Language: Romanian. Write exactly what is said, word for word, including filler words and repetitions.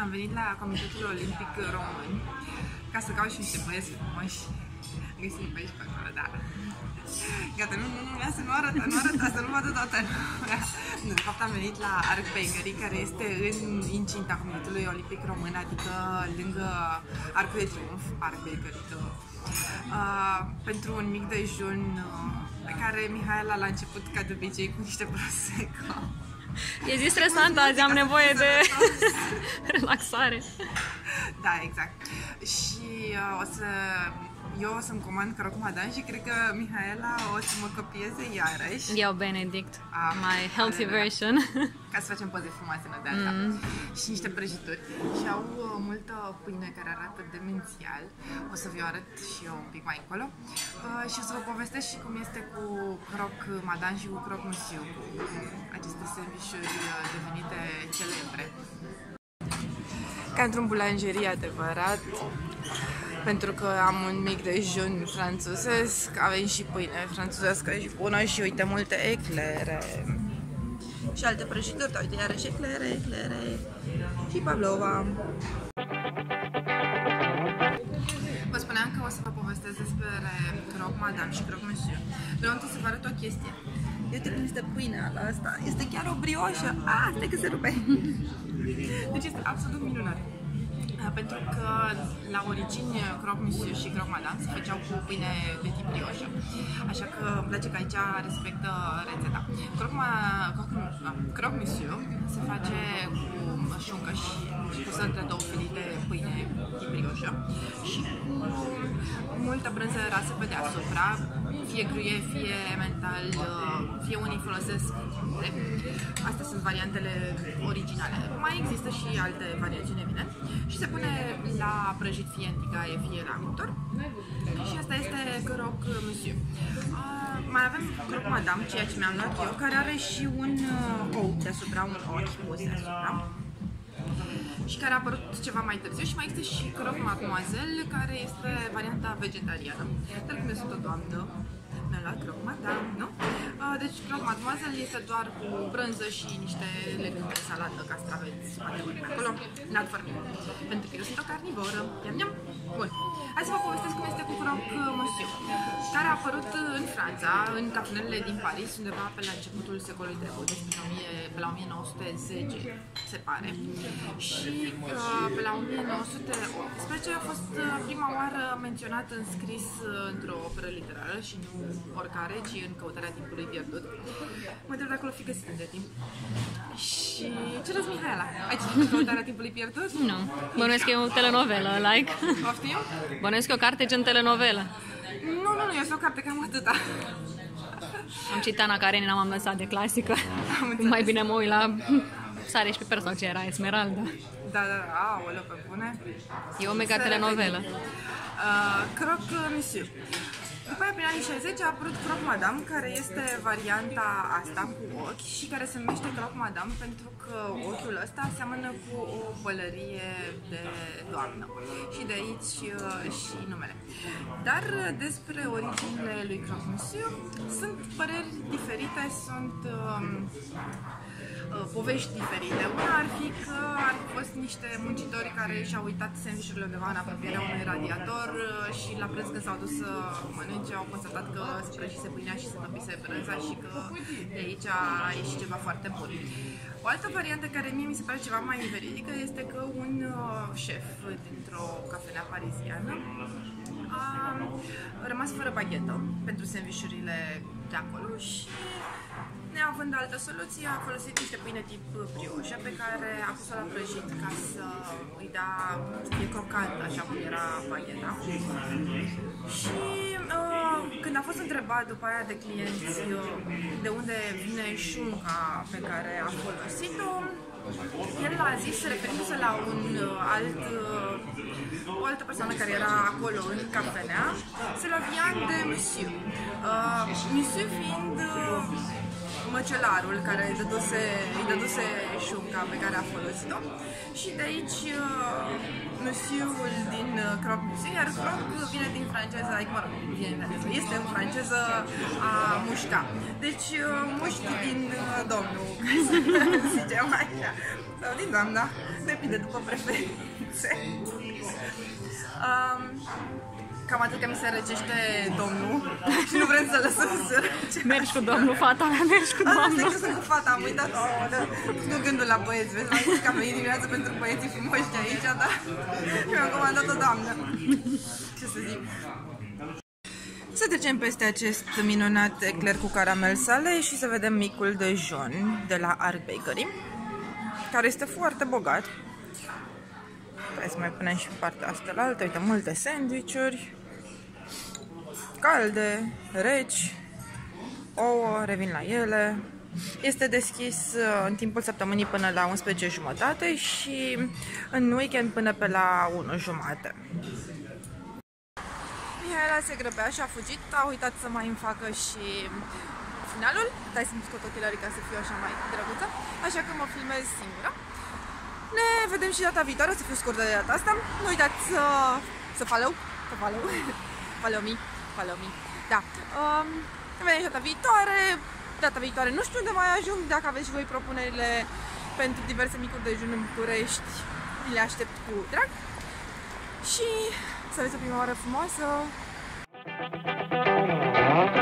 am venit la Comitetul Olimpic Român ca să caut și niște băieți frumoși. Găsim pe aici pe acolo, da. Gata, nu, nu, nu, lasă, nu arăta, nu arăta, să nu vadă toată lumea. De fapt am venit la Arc Bakery, care este în incinta Comitetului Olimpic Român, adică lângă Arcul de Triunf, Arc Bakery, uh, pentru un mic dejun uh, pe care Mihaela l-a început ca de obicei cu niște prosecco. E zi stresantă, azi am nevoie de relaxare. Da, exact. Și uh, o să... eu o să-mi comand croque madame și cred că Mihaela o să mă copieze iarăși. Iau Benedict, ah, my healthy da, version. Ca să facem poze frumoase în de asta. Mm. Și niște prăjituri. Și au uh, multă pâine care arată demențial. O să vi-o arăt și eu un pic mai încolo. Uh, și o să vă povestesc și cum este cu croque madame și cu croque monsieur, cu aceste sandvișuri uh, devenite celebre. Ca într-un bulangerie adevărat. Pentru că am un mic dejun franțuzesc, avem și pâine franțuzească și bună și uite multe eclere. Și alte prăjituri, uite iarăși eclere, eclere și pavlova. Vă spuneam că o să vă povestesc despre croque madame și croque monsieur. Vreau întâi să vă arăt o chestie. Uite cum este pâinea la asta, este chiar o brioșă. Ah, stai că se rupe! Deci este absolut minunat. Pentru că la origine croque monsieur și croque madame se făceau cu pâine de tip brioșă. Așa că îmi place că aici respectă rețeta. Croque, ma, croque monsieur se face cu șuncă și pusă între două felii de pâine tip brioșă și cu multă brânză rasă pe deasupra, fie gruyere, fie emmental, fie unii folosesc. Astea sunt variantele originale. Mai există și alte variațiuni, evident. Și se pune la prăjit fie în tigaie, fie la cuptor. Și asta este croque monsieur. Uh, mai avem croque madame, ceea ce mi-am luat eu, care are și un uh, ou deasupra, un ochi pus deasupra. Și care a apărut ceva mai târziu. Și mai există și croque mademoiselle, care este varianta vegetariană. Dar cum eu sunt o doamnă, mi-am luat croque madame, nu? Uh, deci croque mademoiselle este doar cu brânză și niște legume, salată, castraveți, poate acolo, n-ad foarte mult. Pentru că eu sunt o carnivoră. Iam, iam. Bun. Hai să vă povestesc cum este cu croque monsieur, care a apărut în Franța, în cafenelele din Paris, undeva pe la începutul secolului trecut, deci pe la o mie nouă sute zece, se pare. Și uh, pe la o mie nouă sute optsprezece a fost uh, prima oară menționat în scris uh, într-o operă literară și nu oricare, ci în Căutarea timpului pierdut. Mă întreb dacă l-o fi găsit între timp. Și ce răzi, Mihaela? Ai citit Căutarea timpului pierdut? Nu. Bănuiesc că e o telenovelă, like. Oftim? Bănuiesc că e o carte gen telenovelă. Nu, nu, nu, este o carte cam atâta. Am citit Ana Karenina, m-am lăsat de clasică. Mai bine mă uit la Sare și Piper sau ce era, Esmeralda. Da, da, da, aoleu, pe bune. E o mega telenovelă. Uh, croque monsieur. După aia, prin anii șaizeci, a apărut croque madame, care este varianta asta cu ochi și care se numește croque madame pentru că ochiul ăsta seamănă cu o pălărie de doamnă. Și de aici uh, și numele. Dar despre originile lui croque monsieur sunt păreri diferite, sunt um, uh, povești diferite. Una ar fi că ar fi fost niște muncitori care și-au uitat sandvișurile undeva în apropierea unui radiator și la preț când s-au dus să mănânce au constatat că se prăjise pâinea și se topise brânza și că de aici a ieșit ceva foarte bun. O altă variantă care mie mi se pare ceva mai veridică este că un șef dintr-o cafenea pariziană a rămas fără baghetă pentru sandvișurile de acolo și, neavând altă soluție, a folosit niște pâine tip brioșă pe care a pus-o la prăjit ca să îi dea, să fie crocantă, așa cum era bagheta. Și uh, când a fost întrebat după aia de clienți uh, de unde vine șunca pe care a folosit-o, el a zis, referindu-se la un uh, alt, uh, o altă persoană care era acolo în cafenea, se la vian de monsieur. Uh, monsieur fiind uh, măcelarul care îi dăduse, îi dăduse șunca pe care a folosit-o și de aici uh, monsieurul din uh, croque monsieur, iar croque vine din franceză, adică, mă rog, vine din franceză, este în franceză a mușca. Deci uh, mușchi din uh, domnul, ca să zice zicem așa. Sau din doamna, depinde după preferințe. Um, cam atât că mi se răcește domnul și nu vrem să lăsăm sărace. Mergi cu domnul, fata mea, mergi cu domnul. Asta e cu fata, am uitat, oh, da. Nu gândul la băieți, vezi, m-am zis că am venit dimineața pentru băieții frumoși de aici, dar mi-am comandat o doamnă. Ce să zic? Să trecem peste acest minunat ecler cu caramel sale și să vedem micul dejun de la Ark Bakery, care este foarte bogat. Hai să mai punem și partea asta la altă. Uite, multe sandwich-uri calde, reci, ouă, revin la ele. Este deschis în timpul săptămânii până la unsprezece și jumătate și în weekend până pe la unu și jumătate. Mihaela se grăbea și a fugit, a uitat să mai îmi facă și finalul. Dai să-mi scot ochelarii ca să fiu așa mai drăguță, așa că mă filmez singură. Ne vedem și data viitoare, o să fiu scurtă de data asta. Nu uitați să, să follow, să follow, follow me, follow me. Da, um, ne vedem și data viitoare. Data viitoare nu știu unde mai ajung, dacă aveți și voi propunerile pentru diverse micuri dejun în București, le aștept cu drag. Și să aveți o primăvară frumoasă!